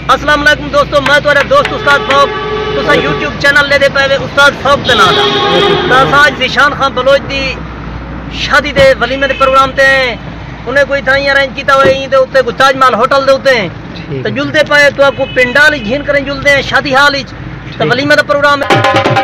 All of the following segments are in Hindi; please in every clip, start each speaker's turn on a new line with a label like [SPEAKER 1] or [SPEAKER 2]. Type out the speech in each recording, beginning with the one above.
[SPEAKER 1] अस्सलाम वालेकुम दोस्तों, मैं तुम्हारा दोस्त उस्ताद फौक तुसा यूट्यूब चैनल ले दे पे उस्ताद फौक के नाम दा आज जिशान खान बलोच दी शादी दे वलीमे दे प्रोग्राम ते उन्हें कोई थाई अरेंज किया हुआ दे उत्ते कोई ताज महल होटल दे उत्ते तो जुलदे पे तो आपको पिंडाल झीन करें जुलदे हैं शादी हाल तो वलीमे दा प्रोग्राम है।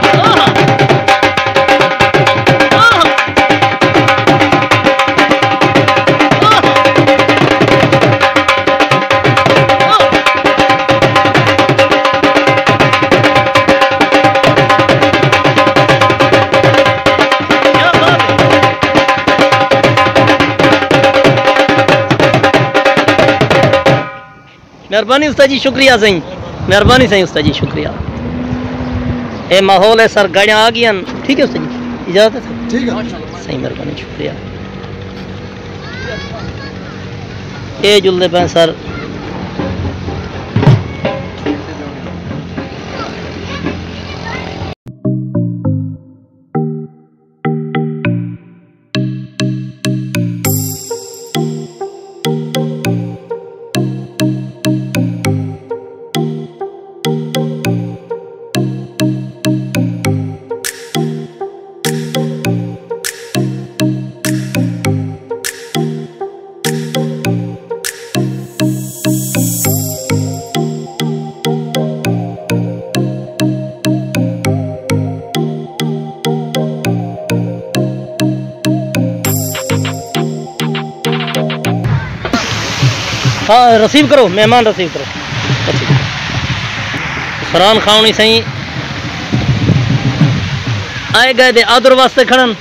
[SPEAKER 1] मेहरबानी उस्ताद जी, शुक्रिया सही, मेहरबानी सही उस्ताद जी, शुक्रिया। ये माहौल है सर, गाड़ियाँ आ गई, ठीक है उस्ताद जी, इजाज़त है सर? ठीक है सही, मेहरबानी शुक्रिया। ये जुलदे पे सर हाँ रसीव करो, मेहमान रसीव करो। फरान खानी सही आए गए दे आदर वास्ते खड़न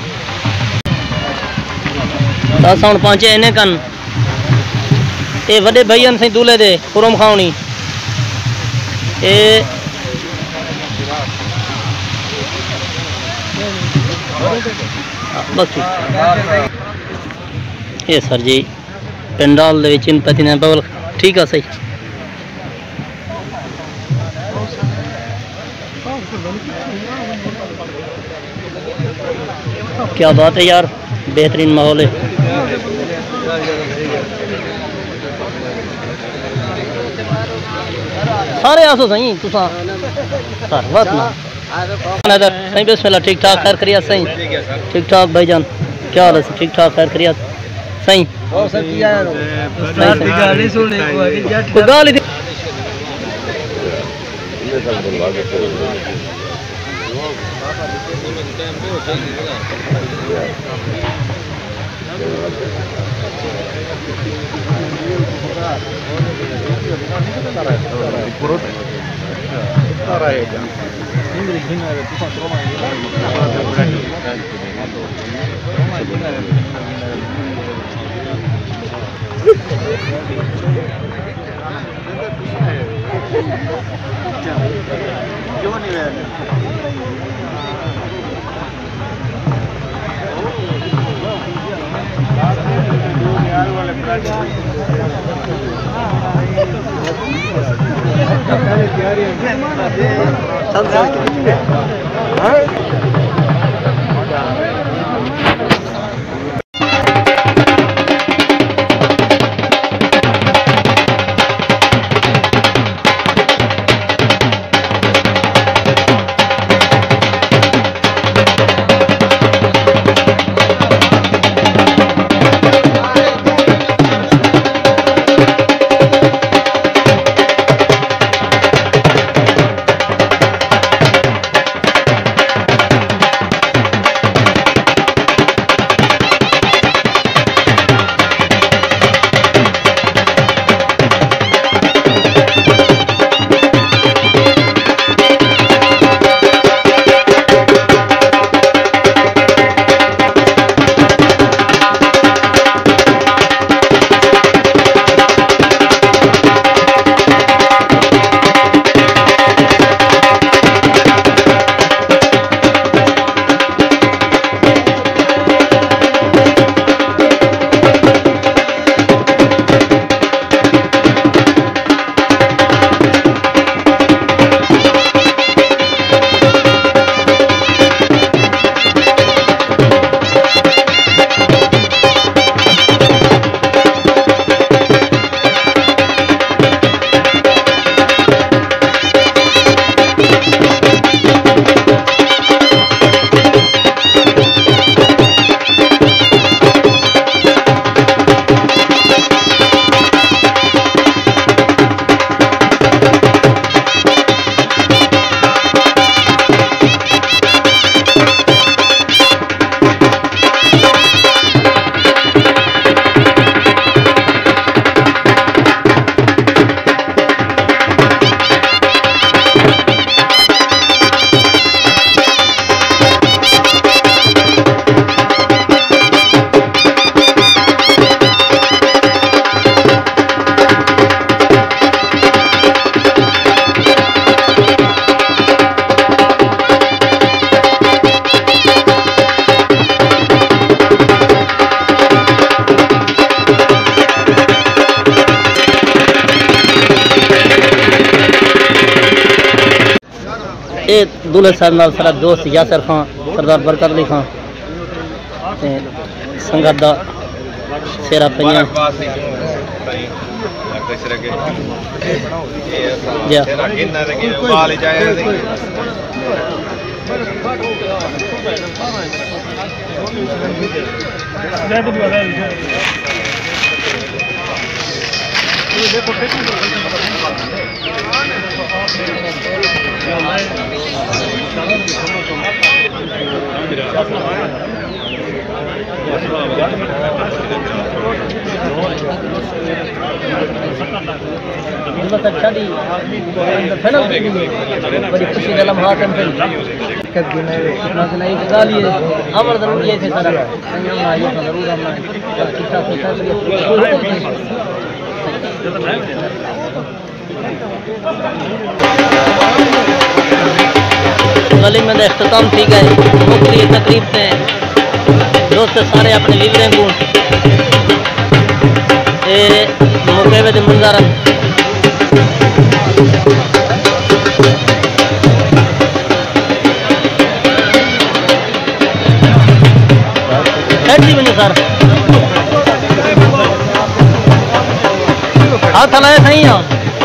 [SPEAKER 1] दस हूँ पहुंचे इन्हें कन ये वड्डे भैया सही दूल्हे दे खुरम खावनी बस ये सर जी पिंडाल दे विच पति ने बबल ठीक है सही। क्या बात है यार, बेहतरीन माहौल है। सारे आसो सही तुसा सर बात ना सही बिस्मिल्लाह, ठीक ठाक खैर करिया सही, ठीक ठाक भाईजान, क्या हाल है? ठीक ठाक खैर करिया सही। गाली ये दूल्हे साहब नाल सारा दोस्त यासर खान सरदार बरकत अली खान संगत दा सेरा पईयां बड़ी खुशी का लम्हा अमर जरूर ये थे सारा वलीमे का इख्तिताम थी गए मुख्तलिफ तकरीब से दोस्त सारे अपने लीवरें को मुकेबे दे मंजर सर हाथ हलाया सही है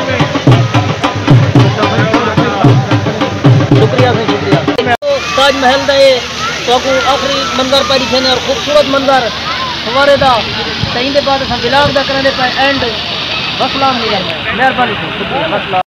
[SPEAKER 1] शुक्रिया से शुक्रिया ताज महल का ये तो आखिरी मंजर पर दिखे और खूबसूरत मंजर हमारे दा सही के बाद विलाग का करने पे एंड बसलाम नहीं करना मेहरबानी शुक्रिया।